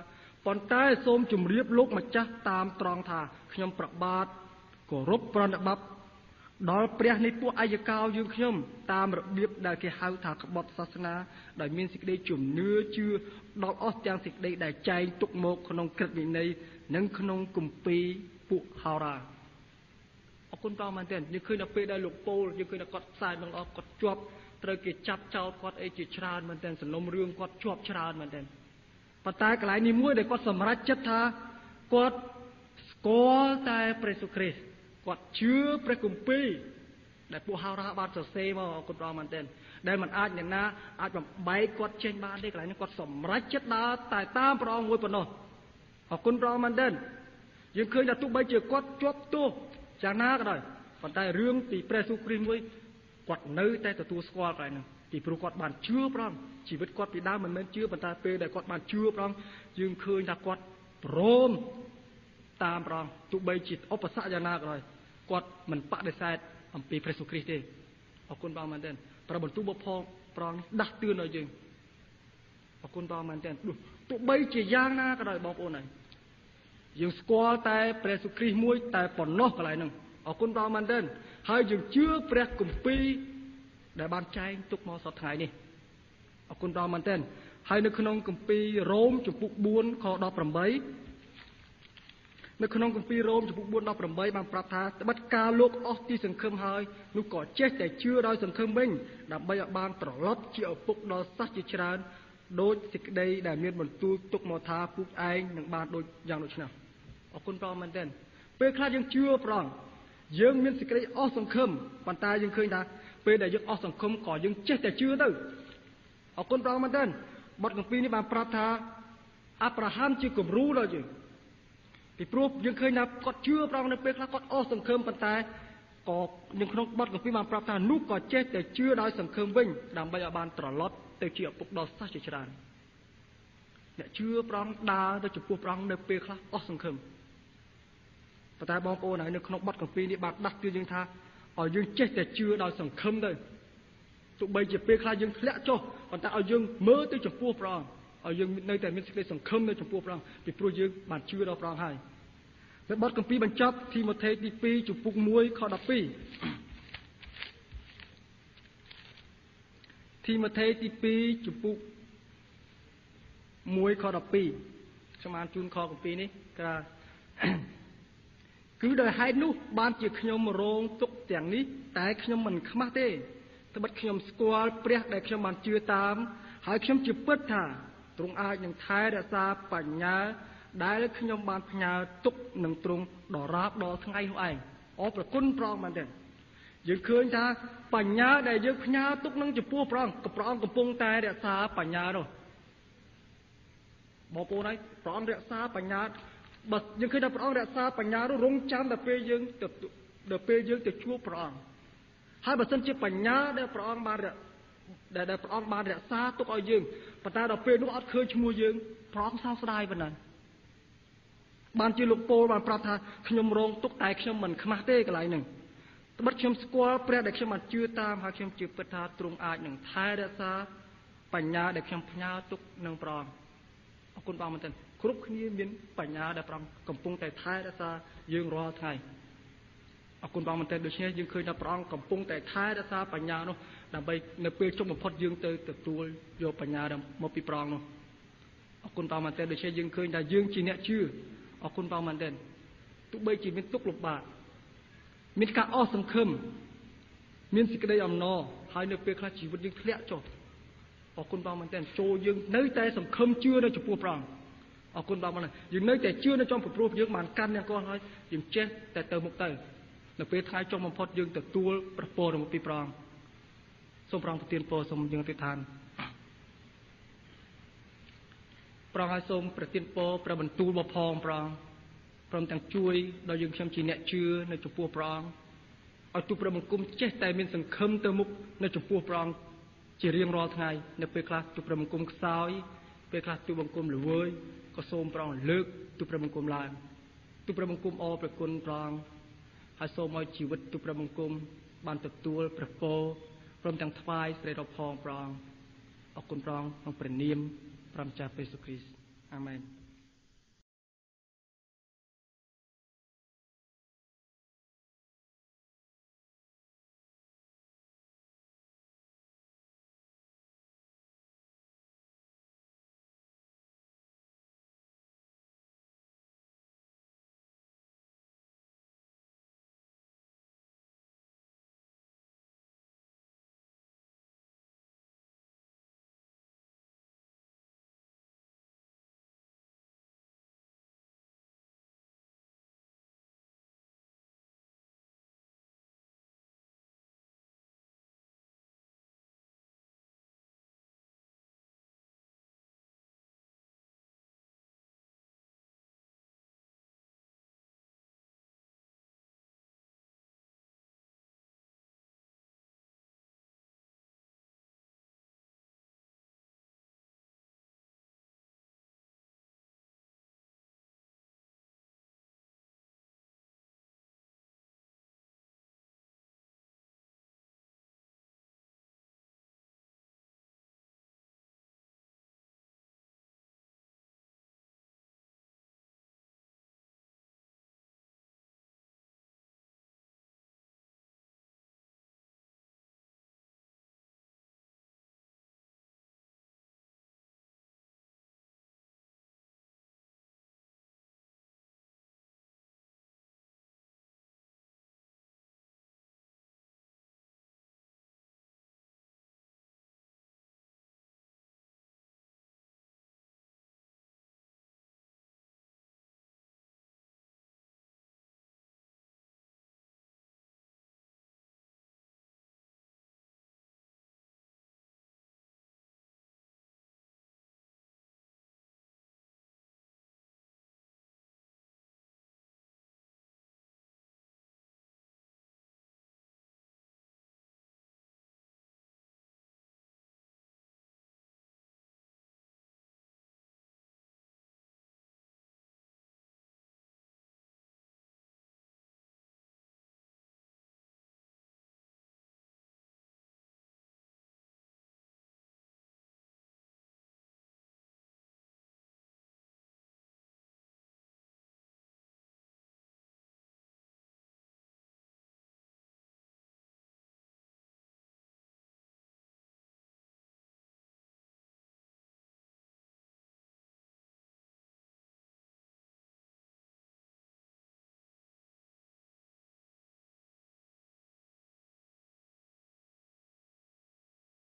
ប៉ុន្តែសូមជម្រាបលោកម្ចាស់តាមត្រង់ថាខ្ញុំប្របាទគោរពប្រណិប័តដល់ព្រះនៃពួកអាយកោយើងខ្ញុំតាមរបៀបដែលគេហៅថាក្បត់សាសនាដោយមានសេចក្តីជំនឿជឿដល់អស់ទាំងសេចក្តីដែលចែងទុកមកក្នុងក្រឹតវិន័យនិងក្នុងគម្ពីរពួកហោរាអរគុណព្រះមែនទែនយើងឃើញដល់ពេលដែលលោកពូលយើងឃើញដល់គាត់ផ្សាយនឹងអស់គាត់ជាប់ត្រូវគេចាប់ចោលគាត់អីជាច្រើនមែនទែនសំណុំរឿងគាត់ជាប់ច្រើនមែនទែនប៉ុន្តែកន្លែងនេះមួយដែលគាត់សម្រេចចិត្តថាគាត់ស្គាល់តែព្រះយេស៊ូវគ្រីស្ទគាត់ជឿព្រះគម្ពីរដែលពួកហោរាបានសរសេរមកអរគុណព្រះមែនទែនដែលមិនអាចអ្នកណាអាចបំបែកគាត់ចេញបានទេកន្លែងនេះគាត់សម្រេចចិត្តដើរតែតាមព្រះអង្គមួយប៉ុណ្ណោះអរគុណព្រះមែនទែនយើងឃើញថាទោះបីជាគាត់ជាប់ទោសយ៉ាងណាក៏ដោយប៉ុន្តែរឿងពីព្រះយេស៊ូវគ្រីស្ទមួយគាត់នៅតែទទួលស្គាល់កន្លែងហ្នឹងពីព្រោះគាត់បានជឿព្រះអង្គជីវិតគាត់ពីដើមមិនមែនជឿប៉ុន្តែពេលដែលគាត់បានជឿព្រះអង្គយើងឃើញថាគាត់ព្រមតាមព្រះអង្គទោះបីជាឧបសគ្គយ៉ាងណាក៏ដោយគាត់មិនបដិសេធអំពីព្រះយេស៊ូវគ្រីស្ទទេអរគុណព្រះមែនទែនព្រះបន្ទូលបផងព្រះអង្គដាស់តឿនដល់យើងអរគុណព្រះមែនទែនទោះបីជាយ៉ាងណាក៏ដោយបងប្អូនហើយយើងស្គាល់តែព្រះយេស៊ូវគ្រីស្ទមួយតែប៉ុណ្ណោះកន្លែងហ្នឹងអរគុណព្រះមែនទែនហើយយើងជឿព្រះគម្ពីរដែលបានចែងទុកមកសប្តាហ៍ថ្ងៃនេះអរគុណព្រះមែនទែនហើយនៅក្នុងគម្ពីររ៉ូមជំពូកបួនខដប់ប្រាំបីនៅក្នុងគម្ពីររ៉ូមជំពូកបួន ដប់ប្រាំបីបានប្រាប់ថាត្បិតការលោកអស់ទីសង្ឃឹមហើយនោះក៏ចេះតែជឿដោយសង្ឃឹមវិញដើម្បីឲ្យបានត្រឡប់ជាឪពុកដល់សាសជាច្រើនដោយសេចក្តីដែលមានបន្ទូលទុកមកថាពួកឯងនឹងបានដូចយ៉ាងដូចនេះអរគុណព្រះមែនទែនពេលខ្លះយើងជឿព្រះអង្គយើងមានសេចក្តីអស់សង្ឃឹមប៉ុន្តែយើងឃើញថាពេលដែលយើងអស់សង្ឃឹមក៏យើងចេះតែជឿទៅអរគុណព្រះមែនទែនបទគម្ពីរនេះបានប្រាប់ថាអាប់រ៉ាហាំជាគំរូដល់យើងពីព្រោះយើងឃើញថាគាត់ជឿព្រះអង្គនៅពេលខ្លះគាត់អស់សង្ឃឹមប៉ុន្តែក៏នៅក្នុងបទគម្ពីរបានប្រាប់ថានោះក៏ចេះតែជឿដោយសង្ឃឹមវិញដើម្បីឲ្យបានត្រឡប់ទៅជាឪពុកដល់សាសជាច្រើនអ្នកជឿព្រះអង្គដើរទៅចំពោះព្រះអង្គនៅពេលខ្លះអស់សង្ឃឹមប៉ុន្តែបងប្អូនហើយនៅក្នុងបទគម្ពីរនេះបានដាស់តឿនយើងថាឲ្យយើងចេះតែជឿដោយសង្ឃឹមទៅទោះបីជាពេលខ្លះយើងធ្លាក់ចុះប៉ុន្តែឲ្យយើងមើលទៅចំពោះព្រះអង្គឲ្យយើងនៅតែមានសេចក្តីសង្ឃឹមនៅចំពោះព្រះអង្គពីព្រោះយើងបានជឿដល់ព្រះអង្គហើយនៅបទគម្ពីរបញ្ចប់ទីម៉ូថេទីពីរជំពូកមួយខដប់ពីរទីម៉ូថេទីពីរជំពូកមួយខដប់ពីរខ្ញុំអានជូនខគម្ពីរនេះគឺគឺដោយហេតុនោះបានជាខ្ញុំរងទុក្ខទាំងនេះតែខ្ញុំមិនខ្មាស់ទេត្បិតខ្ញុំស្គាល់ព្រះដែលខ្ញុំបានជឿតាមហើយខ្ញុំជឿពិតថាទ្រង់អាចនឹងថែរក្សាបញ្ញាដែលខ្ញុំបានផ្ញើទុកនឹងទ្រង់ដល់រាបដល់ថ្ងៃនោះឯងអរប្រគុណព្រះអង្គមែនទេយើងឃើញថាបញ្ញាដែលយើងផ្ញើទុកនឹងចំពោះព្រះអង្គក៏ព្រះអង្គកំពុងតែរក្សាបញ្ញានោះបងប្អូនហើយព្រះអង្គរក្សាបញ្ញាបើយើងឃើញថាព្រះអង្គរក្សាបញ្ញានោះរងចាំដល់ពេលយើងទៅដល់ពេលយើងទៅជួបព្រះអង្គហើយបើសិនជាបញ្ញាដែលព្រះអង្គបានដែលព្រះអង្គបានរក្សាទុកឲ្យយើងប៉ុន្តែដល់ពេលនោះអត់ឃើញឈ្មោះយើងព្រះអង្គសោកស្ដាយប៉ុណ្ណាបានជាលោកពោលបានប្រាប់ថាខ្ញុំរងទុកតែខ្ញុំមិនខ្មាស់ទេកន្លែងហ្នឹងត្បិតខ្ញុំស្គាល់ព្រះដែលខ្ញុំបានជឿតាមហើយខ្ញុំជឿពិតថាទ្រង់អាចនឹងថែរក្សាបញ្ញាដែលខ្ញុំផ្ញើទុកនឹងព្រះអង្គអរគុណបងមែនទែនគ្រប់គ្នាមានបញ្ញាដែលព្រះអង្គកំពុងតែថែរក្សាយើងរាល់ថ្ងៃអរគុណបងមែនទែនដូច្នេះយើងឃើញថាព្រះអង្គកំពុងតែថែរក្សាបញ្ញានោះដើម្បីនៅពេលចុងបំផុតយើងទៅទទួលយកបញ្ញាមកពីព្រះអង្គនោះអរគុណបងមែនទែនដូច្នេះយើងឃើញថាយើងជាអ្នកជឿអរគុណបងមែនទែនទោះបីជាមានទុក្ខលំបាកមានការអស់សង្ឃឹមមានសេចក្តីអំណរហើយនៅពេលខ្លះជីវិតយើងធ្លាក់ចុះអរគុណបងមែនទែនចូលយើងនៅតែសង្ឃឹមជឿនៅចំពោះព្រះអង្គអរគុណបងមែនយើងនៅតែជឿនៅចំព្រោះយើងបានកាន់អ្នកគាត់ហើយយើងចេះតែទៅមុខទៅនៅពេលថ្ងៃចុងបំផុតយើងទទួលព្រះពររបស់ពីព្រះអង្គសូមព្រះអង្គប្រទានពរសូមយើងអធិដ្ឋានព្រះអង្គឲ្យសូមប្រទានពរព្រះបន្ទូលរបស់ផងព្រះអង្គព្រមទាំងជួយដល់យើងខ្ញុំជាអ្នកជឿនៅចំពោះព្រះអង្គឲ្យទូព្រះបង្គំចេះតែមានសង្ឃឹមទៅមុខនៅចំពោះព្រះអង្គជារៀងរាល់ថ្ងៃនៅពេលខ្លះទូព្រះបង្គំខ្សោយពេលខ្លះទូបង្គំល្វើយក៏សូមព្រះអង្គលើកទូព្រះបង្គំឡើងទូព្រះបង្គំអរព្រះគុណព្រះអង្គហើយសូមឲ្យជីវិតទូព្រះបង្គំបានទទួលព្រះពរព្រមទាំងថ្វាយស្រីរផងព្រះអង្គអរគុណព្រះអង្គក្នុងព្រះនាមព្រះម្ចាស់ព្រះយេស៊ូវគ្រីស្ទអាមែន